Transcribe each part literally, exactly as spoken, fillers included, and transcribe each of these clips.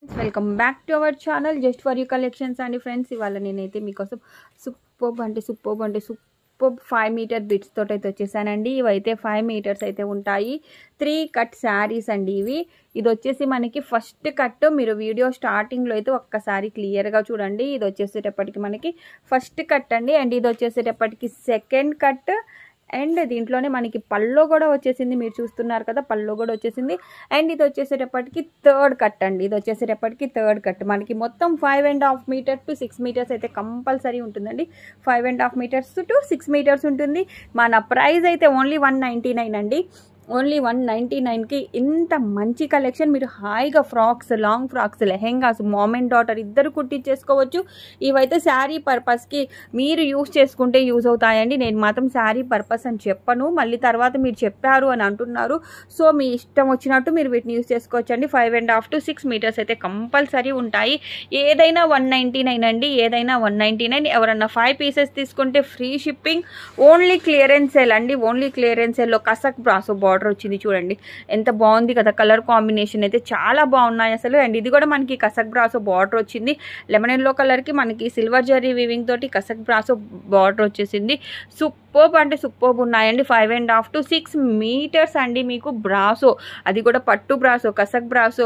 Welcome back to our channel just for you collections అండి friends. ఇవాళ నేనైతే మీకోసం సూపర్బ్ అంటే సూపర్బ్ అంటే సూపర్బ్ ఫైవ్ మీటర్ బిట్స్ తోటి అయితే వచ్చేసానండి. ఇవైతే ఫైవ్ మీటర్స్ అయితే ఉంటాయి. త్రీ కట్ శారీస్ అండి ఇవి. ఇది వచ్చేసి మనకి ఫస్ట్ కట్. మీరు వీడియో స్టార్టింగ్లో అయితే ఒక్కసారి క్లియర్గా చూడండి. ఇది వచ్చేసేటప్పటికి మనకి ఫస్ట్ కట్ అండి. అండ్ ఇది వచ్చేసేటప్పటికి సెకండ్ కట్. అండ్ దీంట్లోనే మనకి పల్లో కూడా వచ్చేసింది, మీరు చూస్తున్నారు కదా, పల్లో కూడా వచ్చేసింది. అండ్ ఇది వచ్చేసేటప్పటికి థర్డ్ కట్ అండి. ఇది వచ్చేసేటప్పటికి థర్డ్ కట్. మనకి మొత్తం five and half meter to six meters అయితే కంపల్సరీ ఉంటుందండి. Five and half meters to six meters ఉంటుంది. మన ప్రైస్ అయితే ఓన్లీ వన్ నైంటీ నైన్ అండి. ఓన్లీ వన్ నైంటీ నైన్కి ఇంత మంచి కలెక్షన్. మీరు హాయిగా frocks, long frocks, lehengas, mom and daughter ఇద్దరు కుట్టించేసుకోవచ్చు. ఇవైతే శారీ పర్పస్కి మీరు యూస్ చేసుకుంటే యూజ్ అవుతాయండి. నేను మాత్రం శారీ పర్పస్ అని చెప్పను, మళ్ళీ తర్వాత మీరు చెప్పారు అని అంటున్నారు. సో మీ ఇష్టం వచ్చినట్టు మీరు వీటిని యూస్ చేసుకోవచ్చు అండి. Five and half to six meters అయితే కంపల్సరీ ఉంటాయి. ఏదైనా వన్ నైంటీ నైన్ అండి, ఏదైనా వన్ నైంటీ నైన్. ఎవరన్నా ఫైవ్ పీసెస్ తీసుకుంటే free shipping. Only clearance sale అండి. ఓన్లీ క్లియరెన్స్ సేల్లో కసక్ బ్రాసో బార్డర్ వచ్చింది చూడండి, ఎంత బాగుంది కదా. కలర్ కాంబినేషన్ అయితే చాలా బాగున్నాయి అసలు. అండ్ ఇది కూడా మనకి కసక్ బ్రాసో బార్డర్ వచ్చింది. లెమన్ ఎల్లో కలర్ కి మనకి సిల్వర్ జరీ వీవింగ్ తోటి కసక్ బ్రాసో బార్డర్ వచ్చేసింది. సూపర్బ్ అంటే సూపర్బ్ ఉన్నాయండి. Five and half to six meters అండి మీకు బ్రాసో. అది కూడా పట్టు బ్రాసో, కసక్ బ్రాసో,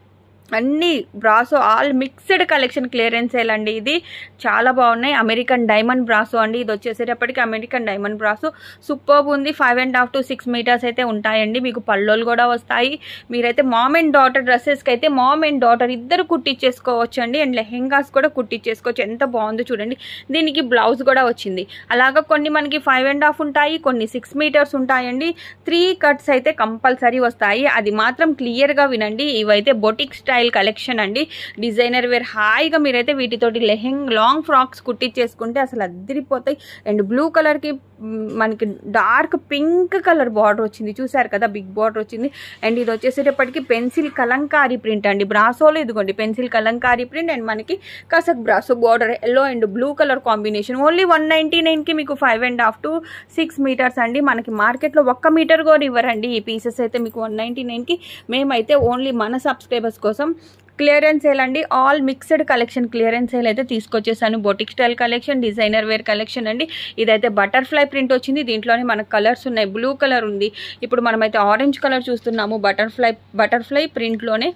అన్ని brasso all mixed collection clearance sale అండి. ఇది చాలా బాగున్నాయి. అమెరికన్ డైమండ్ బ్రాసో అండి. ఇది వచ్చేసేటప్పటికి అమెరికన్ డైమండ్ బ్రాసో సూపర్బ్ ఉంది. Five and half to six meters అయితే ఉంటాయండి. మీకు పల్లోలు కూడా వస్తాయి. మీరైతే మామ్ అండ్ డాటర్ డ్రెస్సెస్కి అయితే మామ్ అండ్ డాటర్ ఇద్దరు కుట్టించేసుకోవచ్చు అండి. అండ్ లెహెంగాస్ కూడా కుట్టించేసుకోవచ్చు. ఎంత బాగుందో చూడండి. దీనికి బ్లౌజ్ కూడా వచ్చింది. అలాగా కొన్ని మనకి ఫైవ్ అండ్ హాఫ్ ఉంటాయి, కొన్ని సిక్స్ మీటర్స్ ఉంటాయండి. త్రీ కట్స్ అయితే కంపల్సరీ వస్తాయి. అది మాత్రం క్లియర్గా వినండి. ఇవైతే బొటిక్ స్టైల్ కలెక్షన్ అండి. డిజైనర్ వేర్ హాయిగా మీరైతే వీటితోటి లెహెంగ్ లాంగ్ ఫ్రాక్స్ కుట్టించేసుకుంటే అసలు అద్దరిపోతాయి. అండ్ బ్లూ కలర్ కి మనకి డార్క్ పింక్ కలర్ బార్డర్ వచ్చింది, చూసారు కదా, బిగ్ బార్డర్ వచ్చింది. అండ్ ఇది వచ్చేసేటప్పటికి పెన్సిల్ కలంకారీ ప్రింట్ అండి. బ్రాసోలో ఇదిగోండి పెన్సిల్ కలంకారీ ప్రింట్. అండ్ మనకి Kasak brasso border yellow and blue colour combination. Only one ninety nine కి మీకు five and half to six meters అండి. మనకి మార్కెట్లో ఒక్క మీటర్ కూడా ఇవ్వరండి ఈ పీసెస్ అయితే మీకు వన్ నైంటీ నైన్ కి. మేమైతే ఓన్లీ మన సబ్స్క్రైబర్స్ కోసం క్లియరెన్స్ సేల్ అండి. All mixed collection clearance sale అయితే తీసుకొచ్చేసాను. Boutique style collection, designer wear collection అండి. ఇదైతే బటర్ఫ్లై ప్రింట్ వచ్చింది. దీంట్లోనే మనకు కలర్స్ ఉన్నాయి. బ్లూ కలర్ ఉంది, ఇప్పుడు మనమైతే ఆరెంజ్ కలర్ చూస్తున్నాము బటర్ఫ్లై బటర్ఫ్లై ప్రింట్లోనే.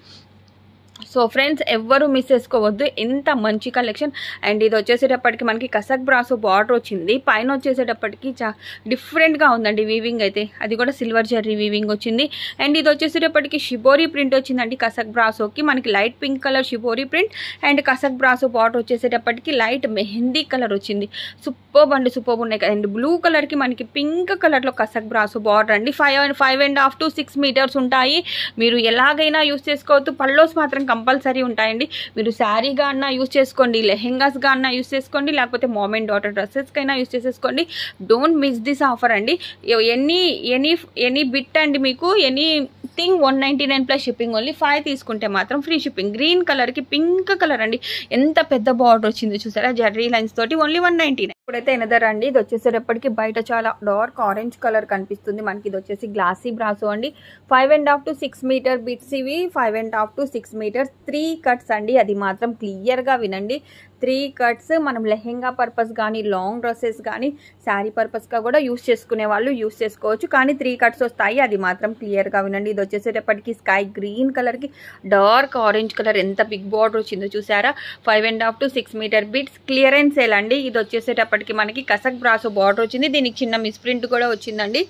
సో ఫ్రెండ్స్ ఎవ్వరు మిస్ చేసుకోవద్దు, ఎంత మంచి కలెక్షన్. అండ్ ఇది వచ్చేసేటప్పటికి మనకి కసక్ బ్రాసో బార్డర్ వచ్చింది. పైన వచ్చేసేటప్పటికి చా డిఫరెంట్గా ఉందండి వీవింగ్ అయితే. అది కూడా సిల్వర్ జరీ వీవింగ్ వచ్చింది. అండ్ ఇది వచ్చేసేటప్పటికి షిబోరీ ప్రింట్ వచ్చిందండి కసక్ బ్రాసోకి. మనకి light pink colour shibori print. And Kasak brasso border వచ్చేసేటప్పటికి లైట్ మెహందీ కలర్ వచ్చింది. సూపర్బ్ అండి సూపర్బ్ ఉన్నాయి. అండ్ బ్లూ కలర్కి మనకి పింక్ కలర్లో కసక్ బ్రాసో బార్డర్ అండి. Five five and half to six meters ఉంటాయి. మీరు ఎలాగైనా యూస్ చేసుకోవద్దు. పల్లోస్ మాత్రం కంపల్సరీ ఉంటాయండి. మీరు శారీగా అన్నా యూస్ చేసుకోండి, లెహెంగాస్గా అన్నా యూస్ చేసుకోండి, లేకపోతే మామ్ అండ్ డాటర్ డ్రెస్సెస్కైనా యూస్ చేసేసుకోండి. డోంట్ మిస్ దిస్ ఆఫర్ అండి. ఎనీ ఎనీ ఎనీ బిట్ అండి మీకు anything one ninety nine plus shipping. Only five తీసుకుంటే మాత్రం ఫ్రీ షిప్పింగ్. గ్రీన్ కలర్కి పింక్ కలర్ అండి, ఎంత పెద్ద బార్డర్ వచ్చింది చూసారా జర్రీ లైన్స్ తోటి. Only one ninety nine. ఇప్పుడైతే ఎనదర్ అండి. ఇది వచ్చేసేటప్పటికి బయట చాలా డార్క్ ఆరెంజ్ కలర్ కనిపిస్తుంది మనకి. ఇది వచ్చేసి గ్లాసీ బ్రాసో అండి. Five and half to six meter bits ఇవి. Five and half to six meters three cuts అండి. అది మాత్రం క్లియర్గా వినండి. త్రీ కట్స్ మనం లెహెంగా పర్పస్ కానీ, లాంగ్ డ్రెస్సెస్ కానీ, శారీ పర్పస్గా కూడా యూస్ చేసుకునే వాళ్ళు యూస్ చేసుకోవచ్చు. కానీ త్రీ కట్స్ వస్తాయి, అది మాత్రం క్లియర్గా వినండి. ఇది వచ్చేసేటప్పటికి sky green colour dark orange colour ఎంత బిగ్ బార్డర్ వచ్చిందో చూసారా. Five and half to six meter bits clearance sale అండి. ఇది వచ్చేసేటప్పటికి మనకి కసక్ బ్రాసో బార్డర్ వచ్చింది. దీనికి చిన్న మిస్ప్రింట్ కూడా వచ్చిందండి.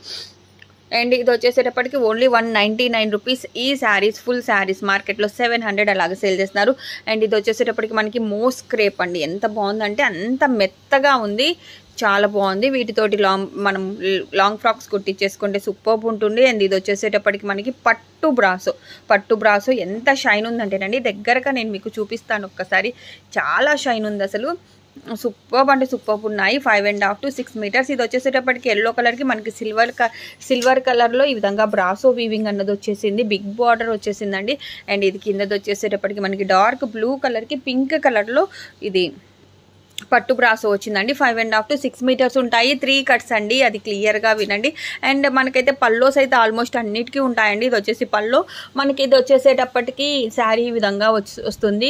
అండ్ ఇది వచ్చేసేటప్పటికి only one ninety nine rupees ఈ శారీస్. ఫుల్ శారీస్ మార్కెట్లో సెవెన్ హండ్రెడ్ అలాగే సేల్ చేస్తున్నారు. అండ్ ఇది వచ్చేసేటప్పటికి మనకి మోస్ క్రేప్ అండి. ఎంత బాగుందంటే అంత మెత్తగా ఉంది, చాలా బాగుంది. వీటితోటి లాంగ్ మనం లాంగ్ ఫ్రాక్స్ కుట్టించేసుకుంటే సూపర్బ్ ఉంటుంది. అండ్ ఇది వచ్చేసేటప్పటికి మనకి పట్టు బ్రాసో. పట్టు బ్రాసో ఎంత షైన్ ఉందంటేనండి, దగ్గరగా నేను మీకు చూపిస్తాను ఒక్కసారి. చాలా షైన్ ఉంది అసలు. సూపర్బ్ అంటే సూపర్బ్ ఉన్నాయి. Five and half to six meters. ఇది వచ్చేసేటప్పటికి ఎల్లో కలర్కి మనకి సిల్వర్ సిల్వర్ కలర్లో ఈ విధంగా బ్రాసో వీవింగ్ అన్నది వచ్చేసింది. బిగ్ బార్డర్ వచ్చేసిందండి. అండ్ ఇది కిందది వచ్చేసేటప్పటికి మనకి డార్క్ బ్లూ కలర్కి పింక్ కలర్లో ఇది పట్టు బ్రాసో వచ్చిందండి. Five and half to six meters ఉంటాయి. త్రీ కట్స్ అండి, అది క్లియర్గా వినండి. అండ్ మనకైతే పల్లోస్ అయితే ఆల్మోస్ట్ అన్నిటికీ ఉంటాయండి. ఇది వచ్చేసి పల్లో. మనకి ఇది వచ్చేసేటప్పటికి శారీ ఈ విధంగా వస్తుంది.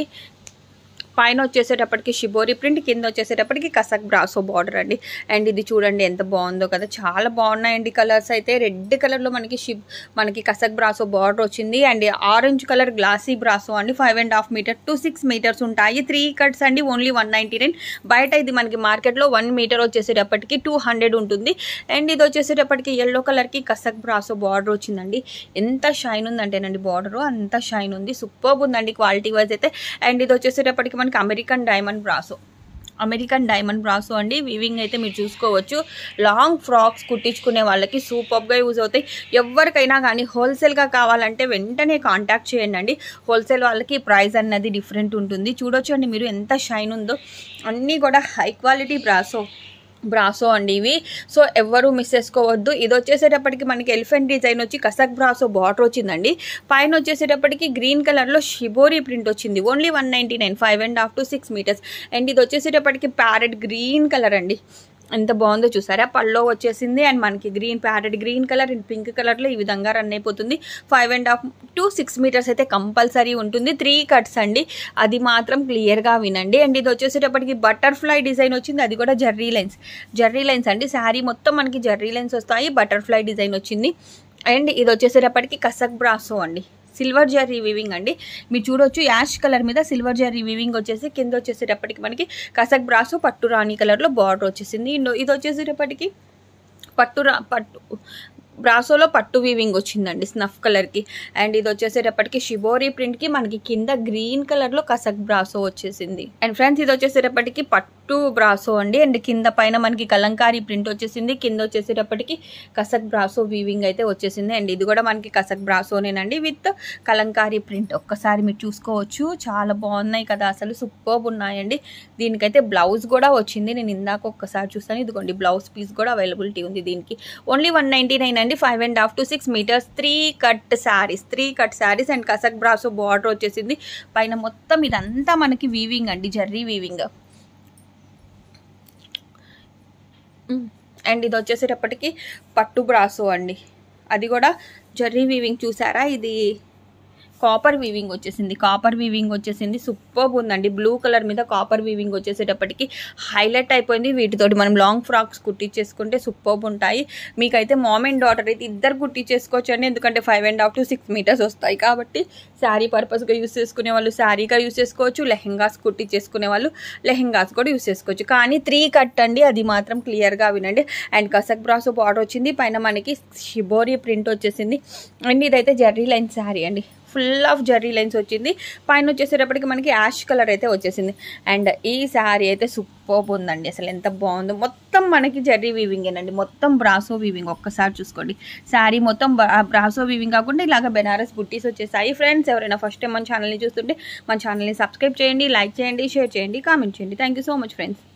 పైన వచ్చేసేటప్పటికి షిబోరి ప్రింట్, కింద వచ్చేసేటప్పటికి కసక్ బ్రాసో బార్డర్ అండి. అండ్ ఇది చూడండి ఎంత బాగుందో కదా, చాలా బాగున్నాయండి కలర్స్ అయితే. రెడ్ కలర్లో మనకి షిబ్ మనకి కసక్ బ్రాసో బార్డర్ వచ్చింది. And orange colour glossy brasso అండి. Five and half meter to six meters ఉంటాయి. త్రీ కట్స్ అండి, ఓన్లీ వన్ నైంటీ నైన్. బయట ఇది మనకి మార్కెట్లో వన్ మీటర్ వచ్చేసేటప్పటికి టూ హండ్రెడ్ ఉంటుంది. అండ్ ఇది వచ్చేసేటప్పటికి ఎల్లో కలర్కి కసక్ బ్రాసో బార్డర్ వచ్చిందండి. ఎంత షైన్ ఉందంటేనండి బార్డరు, అంత షైన్ ఉంది. సూపర్బ్ ఉందండి క్వాలిటీ వైజ్ అయితే. అండ్ ఇది వచ్చేసేటప్పటికి మనకి American diamond brasso American diamond brasso అండి. వీవింగ్ అయితే మీరు చూసుకోవచ్చు. లాంగ్ ఫ్రాక్స్ కుట్టించుకునే వాళ్ళకి సూపర్గా యూజ్ అవుతాయి. ఎవరికైనా కానీ హోల్సేల్గా కావాలంటే వెంటనే కాంటాక్ట్ చేయండి అండి. హోల్సేల్ వాళ్ళకి ప్రైస్ అన్నది డిఫరెంట్ ఉంటుంది. చూడొచ్చు అండి మీరు ఎంత షైన్ ఉందో. అన్నీ కూడా హై క్వాలిటీ బ్రాసో బ్రాసో అండి ఇవి. సో ఎవరు మిస్ చేసుకోవద్దు. ఇది వచ్చేసేటప్పటికి మనకి ఎలిఫెంట్ డిజైన్ వచ్చి కసక్ బ్రాసో బార్డర్ వచ్చిందండి. పైన వచ్చేసేటప్పటికి గ్రీన్ కలర్లో షిబోరి ప్రింట్ వచ్చింది. Only one ninety nine five and half to six meters. And ఇది వచ్చేసేటప్పటికి ప్యారెట్ గ్రీన్ కలర్ అండి. ఎంత బాగుందో చూసారా. పల్లో వచ్చేసింది. అండ్ మనకి green parrot green colour and pink కలర్లో ఈ విధంగా రన్ అయిపోతుంది. Five and half to six meters అయితే కంపల్సరీ ఉంటుంది. త్రీ కట్స్ అండి, అది మాత్రం క్లియర్గా వినండి. అండ్ ఇది వచ్చేసేటప్పటికి బటర్ఫ్లై డిజైన్ వచ్చింది. అది కూడా జర్రీ లైన్స్ జర్రీ లైన్స్ అండి. శారీ మొత్తం మనకి జర్రీ లైన్స్ వస్తాయి. బటర్ఫ్లై డిజైన్ వచ్చింది. అండ్ ఇది వచ్చేసేటప్పటికి కసక్ బ్రాసో అండి. సిల్వర్ జరీ వీవింగ్ అండి. మీరు చూడొచ్చు యాష్ కలర్ మీద సిల్వర్ జరీ వీవింగ్ వచ్చేసి కింద వచ్చేసేటప్పటికి మనకి కసక్ బ్రాసో పట్టు రాణి కలర్లో బార్డర్ వచ్చేసింది. ఇది వచ్చేసేటప్పటికి పట్టు రా పట్టు బ్రాసోలో పట్టు వీవింగ్ వచ్చిందండి స్నఫ్ కలర్కి. అండ్ ఇది వచ్చేసేటప్పటికి షిబోరి ప్రింట్కి మనకి కింద గ్రీన్ కలర్లో కసక్ బ్రాసో వచ్చేసింది. అండ్ ఫ్రెండ్స్ ఇది వచ్చేసేటప్పటికి పట్టు బ్రాసో అండి. అండ్ కింద పైన మనకి కలంకారీ ప్రింట్ వచ్చేసింది. కింద వచ్చేసేటప్పటికి కసక్ బ్రాసో వీవింగ్ అయితే వచ్చేసింది. అండ్ ఇది కూడా మనకి కసక్ బ్రాసోనేనండి విత్ కలంకారీ ప్రింట్. ఒక్కసారి మీరు చూసుకోవచ్చు, చాలా బాగున్నాయి కదా, అసలు సూపర్బ్ ఉన్నాయండి. దీనికైతే బ్లౌజ్ కూడా వచ్చింది. నేను ఇందాక ఒక్కసారి చూస్తాను, ఇదిగోండి బ్లౌజ్ పీస్ కూడా అవైలబిలిటీ ఉంది దీనికి. ఓన్లీ వన్ నైంటీ నైన్ అండి. Five and half to six meters. Three cut saris three cut saris and Kasak brasso border వచ్చేసింది. పైన మొత్తం ఇదంతా మనకి వీవింగ్ అండి, జర్రీ వీవింగ్. అండ్ ఇది వచ్చేసేటప్పటికి పట్టు బ్రాసో అండి. అది కూడా జర్రీ వీవింగ్ చూసారా. ఇది కాపర్ వీవింగ్ వచ్చేసింది. కాపర్ వీవింగ్ వచ్చేసింది. సూపర్బ్ ఉందండి. బ్లూ కలర్ మీద కాపర్ వీవింగ్ వచ్చేసేటప్పటికి హైలైట్ అయిపోయింది. వీటితోటి మనం లాంగ్ ఫ్రాక్స్ కుట్టించేసుకుంటే సూపర్బ్ ఉంటాయి. మీకైతే మామ్ అండ్ డాటర్ అయితే ఇద్దరు కుట్టించేసుకోవచ్చు అండి. ఎందుకంటే five and half to six metres వస్తాయి కాబట్టి శారీ పర్పస్గా యూస్ చేసుకునే వాళ్ళు శారీగా యూస్ చేసుకోవచ్చు. లెహెంగాస్ కుట్టించేసుకునే వాళ్ళు లెహెంగాస్ కూడా యూస్ చేసుకోవచ్చు. కానీ త్రీ కట్ అండి, అది మాత్రం క్లియర్గా వినండి. అండ్ కసక్ బ్రాసో బార్డర్ వచ్చింది. పైన మనకి షిబోరి ప్రింట్ వచ్చేసింది. అండ్ ఇదైతే జర్రీ లైన్ శారీ అండి. ఫుల్ ఆఫ్ జర్రీ లైన్స్ వచ్చింది. పైన వచ్చేసేటప్పటికి మనకి యాష్ కలర్ అయితే వచ్చేసింది. అండ్ ఈ శారీ అయితే సూపర్బ్ ఉందండి. అసలు ఎంత బాగుందో. మొత్తం మనకి జర్రీ వీవింగేనండి, మొత్తం బ్రాసో వీవింగ్. ఒక్కసారి చూసుకోండి, శారీ మొత్తం బ్రాసో వీవింగ్ కాకుండా ఇలాగ బెనారస్ బుట్టీస్ వచ్చేసాయి. ఫ్రెండ్స్ ఎవరైనా ఫస్ట్ టైం మన ఛానల్ని చూస్తుంటే మన ఛానల్ని సబ్స్క్రైబ్ చేయండి, లైక్ చేయండి, షేర్ చేయండి, కామెంట్ చేయండి. Thank you so much friends.